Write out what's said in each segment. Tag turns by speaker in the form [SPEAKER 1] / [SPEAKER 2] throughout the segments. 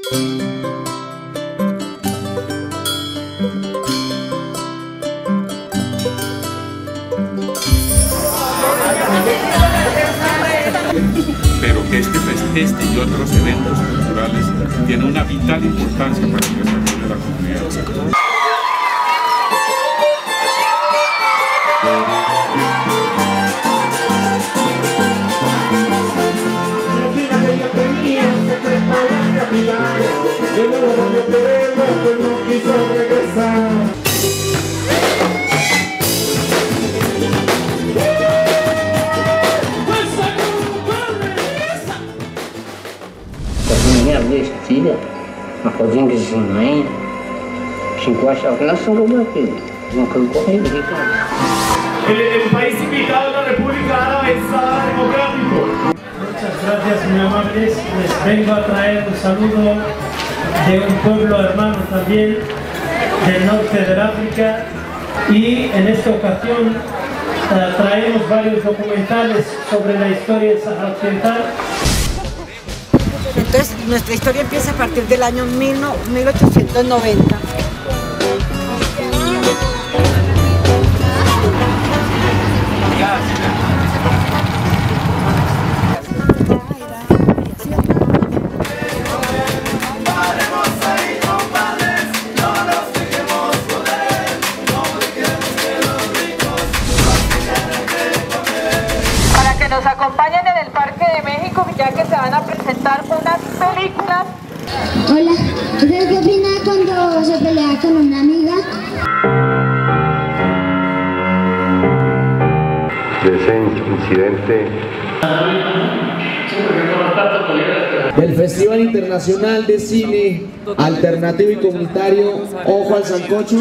[SPEAKER 1] Pero que este y otros eventos culturales tienen una vital importancia para el desarrollo de la comunidad.
[SPEAKER 2] Minha vez, filha, uma coisinha que sem mãe, se encosta a relação com o meu filho, não quero correr, Ricardo.
[SPEAKER 3] El país invitado a la República Árabe es Sahara Democrático. Muchas gracias, muy amables. Les vengo a traer un saludo de un pueblo hermano también del norte del África, y en esta ocasión traemos varios documentales sobre la historia del Sahara Occidental.
[SPEAKER 4] Entonces, nuestra historia empieza a partir del año 1890.
[SPEAKER 5] Para que nos acompañen en el Parque de México, ya que se van a presentar unas películas.
[SPEAKER 6] Hola, ¿usted qué opina cuando se pelea con una amiga?
[SPEAKER 7] De ese incidente.
[SPEAKER 8] Del Festival Internacional de Cine Alternativo y Comunitario Ojo al Sancocho.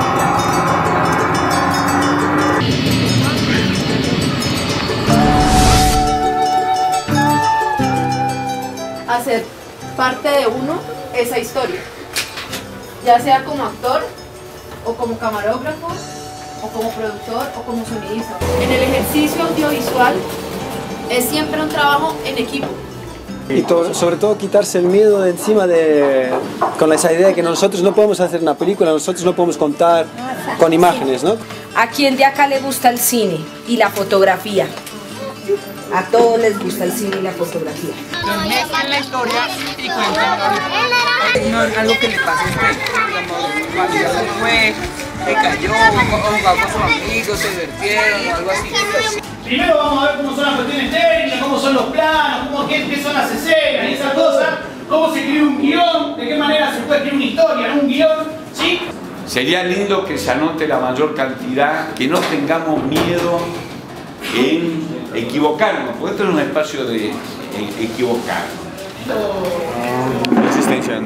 [SPEAKER 9] Hacer parte de uno esa historia, ya sea como actor, o como camarógrafo, o como productor, o como sonidista. En el ejercicio audiovisual es siempre un trabajo en equipo.
[SPEAKER 10] Y sobre todo quitarse el miedo de encima con esa idea de que nosotros no podemos hacer una película, nosotros no podemos contar con imágenes, ¿no?
[SPEAKER 4] ¿A quién de acá le gusta el cine y la fotografía? A todos les gusta el cine y la fotografía.
[SPEAKER 11] En la historia y cuentan algo que le pasa a usted, digamos, cuando ya se fue, se cayó, jugaba con sus amigos, se divirtieron o algo así.
[SPEAKER 3] Primero vamos a ver cómo son las cuestiones técnicas, cómo son los planos, qué son las escenas y esas cosas, cómo se escribe un guión, de qué manera se puede escribir una historia, un guión, ¿sí?
[SPEAKER 1] Sería lindo que se anote la mayor cantidad, que no tengamos miedo en equivocarnos, porque esto es un espacio de equivocarnos.
[SPEAKER 7] Resistencia.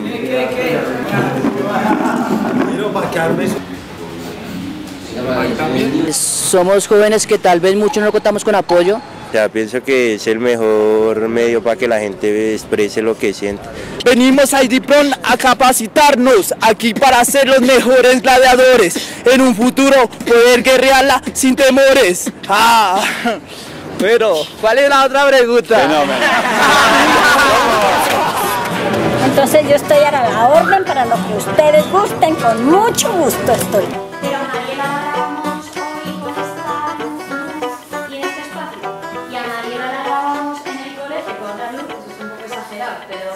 [SPEAKER 12] Somos jóvenes que tal vez muchos no contamos con apoyo.
[SPEAKER 7] Ya pienso que es el mejor medio para que la gente exprese lo que siente.
[SPEAKER 8] Venimos a IDIPRON a capacitarnos aquí para ser los mejores gladiadores. En un futuro poder guerrearla sin temores. Pero, ¿cuál es la otra pregunta?
[SPEAKER 6] Entonces yo estoy a la orden para lo que ustedes gusten, con mucho gusto estoy.
[SPEAKER 13] Pero a Mariela la grabamos hoy con esta luz y en este espacio. Y a Mariela la grabamos en el colegio con otra luz, eso es un poco exagerado, pero...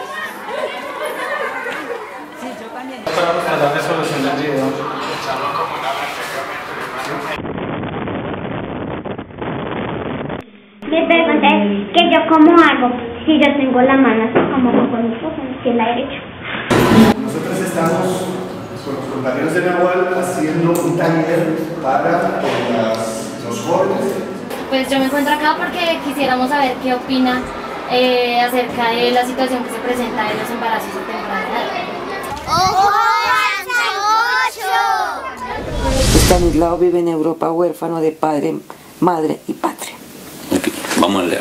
[SPEAKER 4] Sí, yo también.
[SPEAKER 3] Para tratar de solucionar el video.
[SPEAKER 6] Me pregunté que yo cómo hago si yo tengo la mano así como con mi esposa, que es la derecha.
[SPEAKER 14] Nosotros estamos con los compañeros de Nahual haciendo un taller para los jóvenes.
[SPEAKER 13] Pues yo me encuentro acá porque quisiéramos saber qué opina acerca de la situación que se presenta en los embarazos a temprana edad.
[SPEAKER 6] ¡Ojo al sancocho!
[SPEAKER 4] Estanislao vive en Europa huérfano de padre, madre y patria.
[SPEAKER 1] Vamos a leer.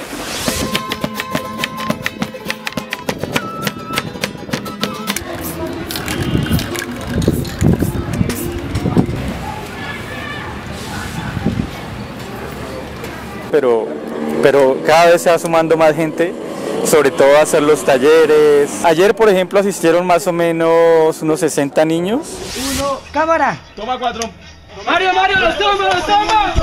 [SPEAKER 10] Pero cada vez se va sumando más gente
[SPEAKER 15] sobre todo hacer los talleres. Ayer, por ejemplo, asistieron más o menos unos 60 niños.
[SPEAKER 16] Uno, cámara. Toma 4. Mario, los toma.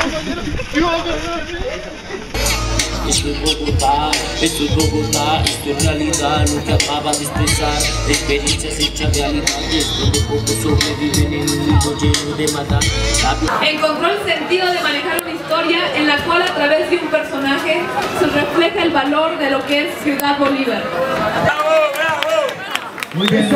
[SPEAKER 17] Esto es Bogotá, esto es realidad, lo que acabas de expresar, experiencias hechas realidad, esto de poco sobreviven en un mundo lleno de maldad.
[SPEAKER 9] Encontró el sentido de manejar una historia en la cual a través de un personaje se refleja el valor de lo que es Ciudad Bolívar.
[SPEAKER 16] ¡Bravo! Muy bien.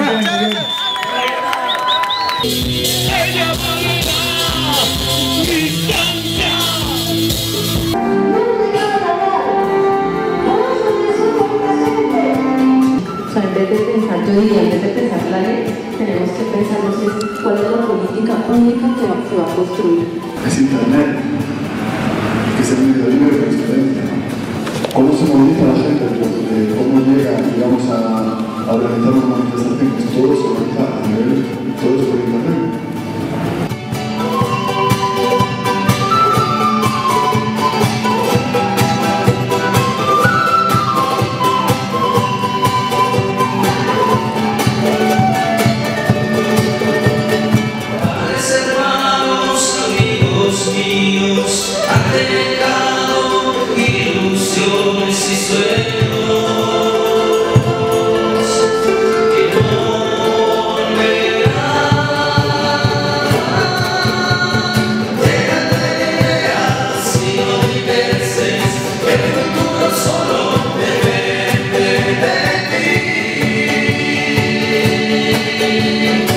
[SPEAKER 18] O sea, en vez de pensar, yo diría, en vez de pensar la ley, tenemos que pensar cuál es la política pública que va a construir.
[SPEAKER 14] Es Internet, que es el medio libre de transparencia. ¿Cómo se moviliza la gente? ¿Cómo llega, digamos, a organizar una manifestación? Pues todo se organiza a nivel, todo es por Internet.
[SPEAKER 17] Solo depende de ti.